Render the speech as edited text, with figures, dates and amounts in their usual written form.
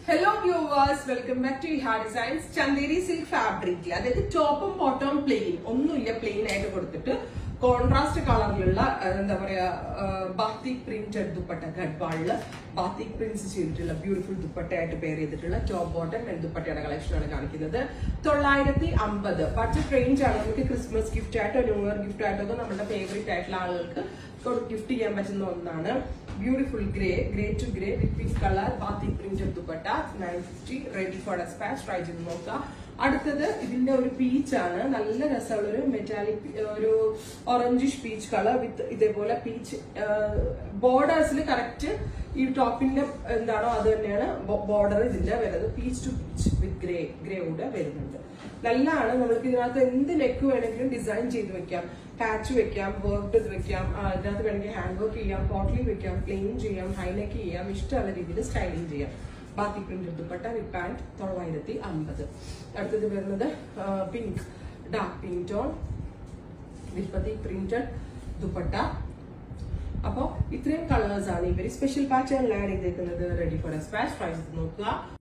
Hello viewers, welcome back to Iha Designs. Chanderi silk fabric. That is top and bottom plain. Onnulla plain aayittu kodutittu contrast color ulla endha paraya batik printed dupatta gadwall batik prints cheyidittulla beautiful dupatta aayittu pair cheyidittulla top bottom and dupattayude collection aanu kanikkunathu 950 budget range aanu namukku Christmas gift aayitto New Year gift aayitto nammade favorite aayittulla aalukalkku gift cheyan pattuna onnanu beautiful grey to grey with peach color batik printed dupatta 950 ready for dispatch try cheyidu nokka അടുത്തത് ഇതിന്റെ ഒരു peach ആണ് നല്ല രസമുള്ള ഒരു metallic ഒരു orangish peach colour വിത്ത് ഇതേപോലെ peach ബോർഡേഴ്സിൽ correct ഈ ടോപ്പിന്റെ എന്താണോ അത് തന്നെയാണ് ബോർഡർ ഇതിന്റെ വരുന്നത് peach to peach with grey കൂടെ വരുന്നുണ്ട് നല്ലതാണ് നമ്മൾക്ക് ഇതിനകത്ത് എന്ത് നെക്ക് വേണമെങ്കിലും ഡിസൈൻ ചെയ്ത് വെക്കാം പാച്ച് വെക്കാം വർക്ക് ചെയ്ത് വെക്കാം അതിനകത്ത് വേണമെങ്കിൽ ഹാൻഡ് വർക്ക് ചെയ്യാം പോട്ട്ലി വെക്കാം പ്ലെയിൻ ചെയ്യാം ഹൈനെക്ക് ചെയ്യാം ഇഷ്ടമുള്ള രീതിയിൽ സ്റ്റൈലിംഗ് ചെയ്യാം batik printed dupatta with pant 950 അടുത്തത് വരുന്നത് pink dark pink tone with batik printed dupatta അപ്പോൾ ഇത്രയും കളേഴ്സ് ആണ് ഈ വെരി സ്പെഷ്യൽ പാറ്റേണിൽ ആഡ് ചെയ്തേക്കുന്നത് റെഡി ഫോർ dispatch പ്രൈസ് നോക്കുക